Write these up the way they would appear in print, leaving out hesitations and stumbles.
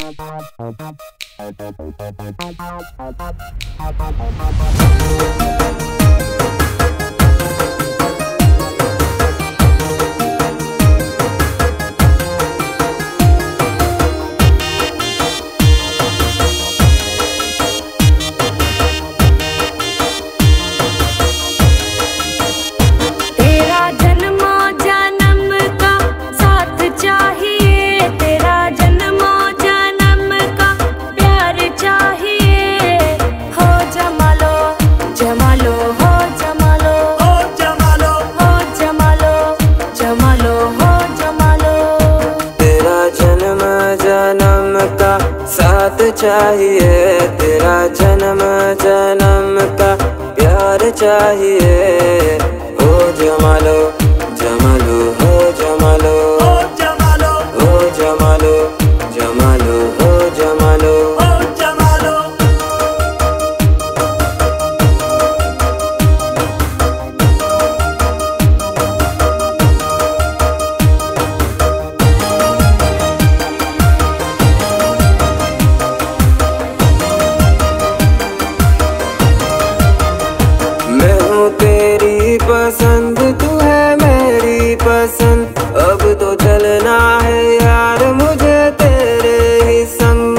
चाहिए तेरा जन्म जन्म का प्यार चाहिए। हो जमालो जमालो हो जमालो हो जमालो हो जमालो जमालो हो जमालो हो जमालो। पसंद तू है मेरी पसंद, अब तो चलना है यार मुझे तेरे ही संग।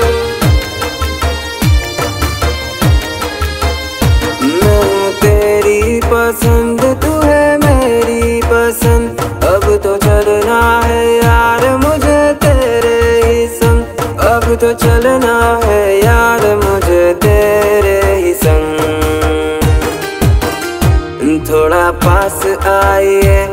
मैं तेरी पसंद तू है मेरी पसंद, अब तो चलना है यार मुझे तेरे ही संग। अब तो चलना है यार मुझे तेरे ही संग। थोड़ा पास आइए